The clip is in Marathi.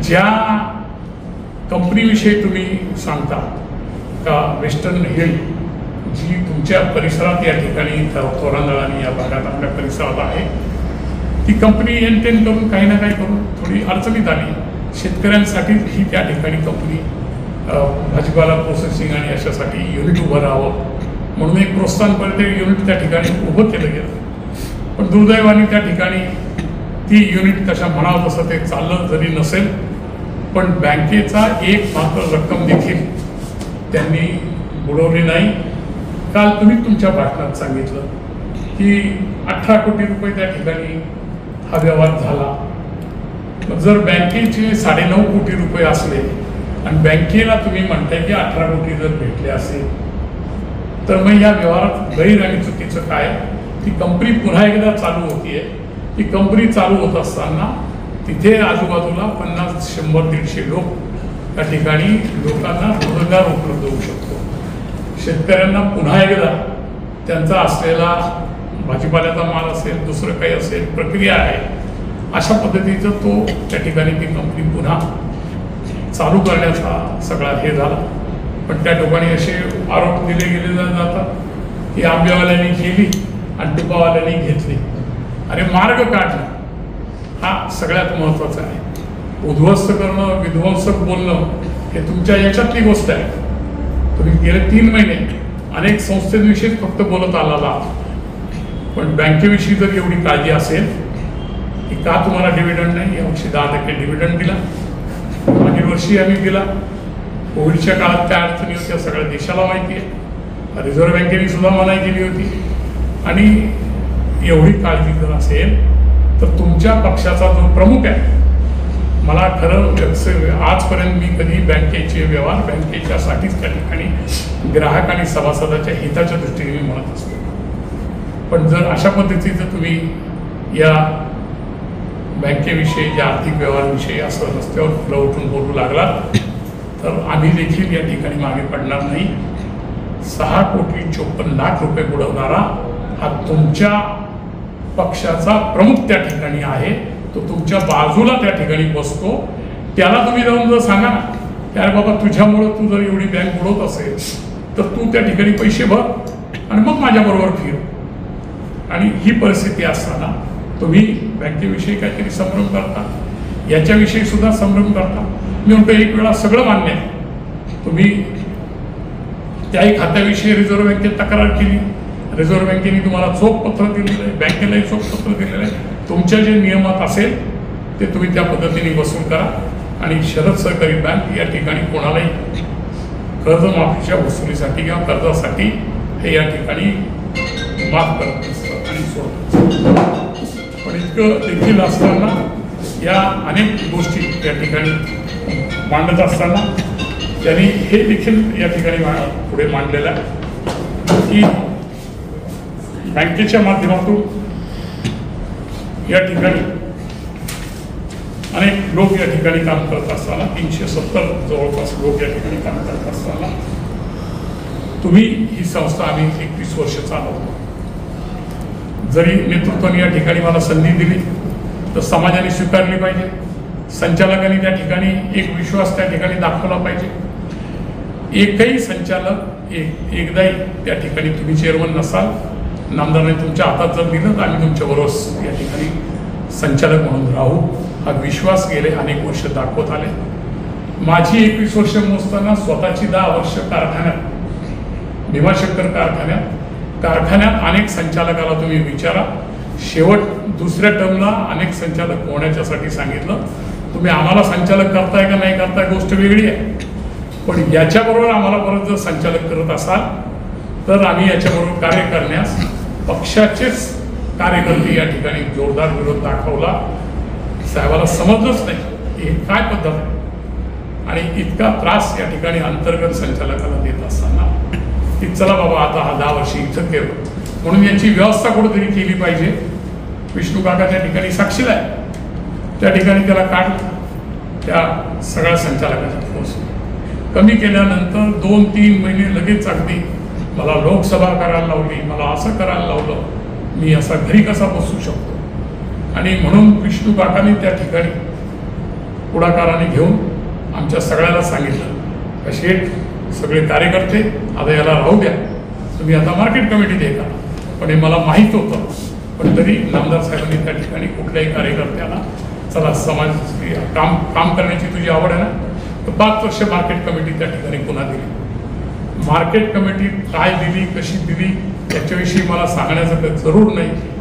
ज्या कंपनीविषयी तुम्ही सांगता का वेस्टर्न हिल, जी तुमच्या परिसरात या ठिकाणी तोरणदळ या भागात आपल्या परिसरात आहे, ती कंपनी एंटेन करून काही ना काही करून थोडी अडचणीत आली. शेतकऱ्यांसाठी ही त्या ठिकाणी कंपनी भाजीपाला प्रोसेसिंग आणि अशासाठी युनिट उभं राहावं म्हणून एक प्रोत्साहनपर युनिट त्या ठिकाणी उभं केलं गेलं. पण दुर्दैवाने त्या ठिकाणी ती युनिट तशा म्हणावं तसं ते चाललं जरी नसेल, पण बँकेचा एक मात्र रक्कम देखील त्यांनी बुडवली नाही. काल तुम्ही तुमच्या भाषणात सांगितलं की 18 कोटी रुपये त्या ठिकाणी हा व्यवहार झाला. जर बँकेचे 9.5 कोटी रुपये असले आणि बँकेला तुम्ही म्हणताय की 18 कोटी जर भेटले असेल, तर मग या व्यवहारात गैर आणि चुकीचं काय? ती कंपनी पुन्हा एकदा चालू होतीये. ती कंपनी चालू होत असताना तिथे आजूबाजूला 50, 100, 150 लोक त्या ठिकाणी लोकांना रोजगार उपलब्ध होऊ शकतो. शेतकऱ्यांना पुन्हा एकदा त्यांचा असलेला भाजीपाल्याचा माल असेल, दुसरं काही असेल, प्रक्रिया आहे, अशा पद्धतीचं तो त्या ठिकाणी ती कंपनी पुन्हा चालू करण्याचा सगळा हे झाला. पण त्या ठिकाणी असे आरोप दिले गेले जातात की आंबेवाल्यांनी केली आणि तुपावाल्यांनी घेतली. अरे मार्ग काढला हा सगळ्यात महत्त्वाचा आहे. उद्ध्वस्त करणं, विध्वंसक बोलणं हे तुमच्या याच्यातली गोष्ट आहे. तुम्ही गेले 3 महिने अनेक संस्थेविषयी फक्त बोलत आलेला, पण बँकेविषयी जर एवढी काळजी असेल की का तुम्हाला डिव्हिडंड नाही? यावर्षी 10% डिव्हिडंड दिला, मागील वर्षी आम्ही दिला. कोविडच्या काळात त्या अडचणी होत्या सगळ्या देशाला माहिती आहे. रिझर्व्ह बँकेने सुद्धा मनाई केली होती. आणि एवढी काळजी जर असेल तर तुमच्या पक्षाचा जो प्रमुख आहे, मला खरं आजपर्यंत मी कधी बँकेचे व्यवहार बँकेच्यासाठीच त्या ठिकाणी ग्राहक आणि सभासदाच्या हिताच्या दृष्टीने मी म्हणत असतो. पण जर अशा पद्धतीचं तुम्ही या बँकेविषयी, ज्या आर्थिक व्यवहाराविषयी असं रस्त्यावर फुलं उठून बोलू लागलात तर आम्ही देखील या ठिकाणी मागे पडणार नाही. 6,54,00,000 रुपये बुडवणारा हा तुमच्या पक्षाचा प्रमुख त्या ठिकाणी आहे. तो तुमच्या बाजूला त्या ठिकाणी बसतो. त्याला तुम्ही जाऊन जर सांगा ना की अरे बाबा तुझ्यामुळं तू जर एवढी बँक बुडवत असेल तर तू त्या ठिकाणी पैसे भर आणि मग माझ्याबरोबर फिर. आणि ही परिस्थिती असताना तुम्ही बँकेविषयी काहीतरी संभ्रम करता, याच्याविषयी सुद्धा संभ्रम करता. मी म्हणतो एक वेळा सगळं मान्य आहे. तुम्ही त्याही खात्याविषयी रिझर्व्ह बँकेत तक्रार केली, रिझर्व्ह बँकेने तुम्हाला चोख पत्र दिलेलं आहे, बँकेलाही चोख पत्र दिलेलं आहे. तुमच्या जे नियमात असेल ते तुम्ही त्या पद्धतीने वसूल करा. आणि शरद सहकारी बँक या ठिकाणी कोणालाही कर्जमाफीच्या वसुलीसाठी किंवा कर्जासाठी हे या ठिकाणी माफ करत असतात आणि सोडतात. पण इतकं देखील असताना या अनेक गोष्टी या ठिकाणी मांडत असताना त्यांनी हे देखील या ठिकाणी पुढे मांडलेलं आहे की बँकेच्या माध्यमातून या ठिकाणी अनेक लोक या ठिकाणी काम करत असताना 370 जवळपास लोक या ठिकाणी काम करत असताना तुम्ही ही संस्था आम्ही 21 वर्ष चालवतो. जरी नेतृत्वाने या ठिकाणी मला संधी दिली तर समाजाने स्वीकारली पाहिजे. संचालकांनी त्या ठिकाणी एक विश्वास त्या ठिकाणी दाखवला पाहिजे. एकही संचालक एकदाही त्या ठिकाणी तुम्ही चेअरमन नसाल, नामदाराने तुमच्या हातात जर दिलं तर आम्ही तुमच्याबरोबर या ठिकाणी संचालक म्हणून राहू, हा विश्वास गेले अनेक वर्ष दाखवत आले. माझी 21 वर्ष मोजताना स्वतःची 10 वर्ष कारखान्यात, भीमाशंकर कारखान्यात अनेक संचालकाला तुम्ही विचारा. शेवट दुसऱ्या टर्मला अनेक संचालक होण्याच्यासाठी सांगितलं. तुम्ही आम्हाला संचालक करताय का नाही करताय गोष्ट वेगळी आहे, पण याच्याबरोबर आम्हाला परत जर संचालक करत असाल तर आम्ही याच्याबरोबर कार्य करण्यास पक्षाचेच कार्यकर्ते या ठिकाणी जोरदार विरोध दाखवला. साहेबाला समजलंच नाही की हे काय पद्धत आहे. आणि इतका त्रास या ठिकाणी अंतर्गत संचालकाला देत असताना की चला बाबा आता हा 10 वर्ष इथं केलं म्हणून याची व्यवस्था कुठेतरी केली पाहिजे. विष्णू काका त्या ठिकाणी साक्षीला आहे. त्या ठिकाणी त्याला काढलं, त्या सगळ्या संचालकाच्या फोर्स कमी केल्यानंतर 2-3 महिने लगेच अगदी मला लोकसभा करायला लावली, मला असं करायला लावलं, मी असा घरी कसा बसू शकतो. आणि म्हणून विष्णू काकांनी त्या ठिकाणी पुढाकाराने घेऊन आमच्या सगळ्याला सांगितलं का शेठ सगळे कार्यकर्ते आता याला राहू द्या, तुम्ही आता मार्केट कमिटीत आहे का. पण हे मला माहीत होतं, पण तरी नामदार साहेबांनी त्या ठिकाणी कुठल्याही कार्यकर्त्याला चला समाज काम करण्याची तुझी आवड आहे ना, तर 5 वर्ष मार्केट कमिटी त्या ठिकाणी पुन्हा दिली. मार्केट कमिटी काय दिली, कशी दिली याच्याविषयी मला सांगण्याचं काही जरूर नाही.